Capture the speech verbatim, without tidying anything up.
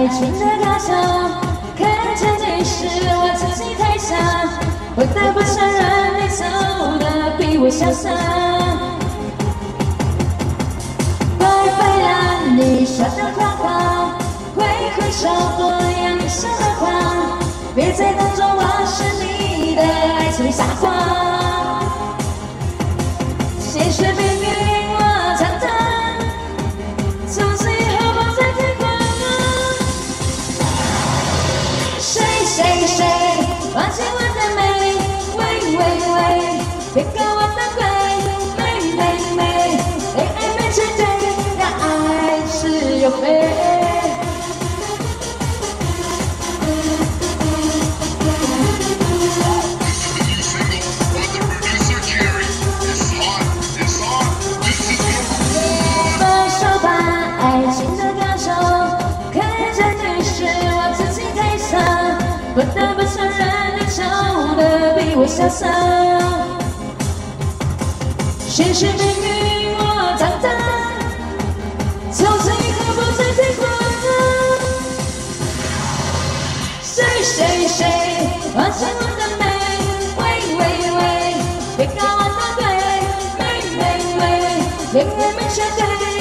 爱情的高潮，看着你时我自己太傻，不得不承认你走得比我潇洒。拜拜啦，你笑得狂狂，挥挥手多样你笑得狂，别再当作我是你的爱情傻瓜。谢谢命运我长大，从此以后不再听过。谁谁谁忘记我的美，喂喂喂，别搞我的鬼，美美美，被爱没绝对，让爱是有非。放手吧，爱情的高手，看着你时我自己太傻，不得不承认你丑得比我潇洒。谢谢命运我长大，从此以后不再听过他。谁谁谁忘记我的美，喂喂喂，别搞我的鬼，美美美，恋爱没绝对。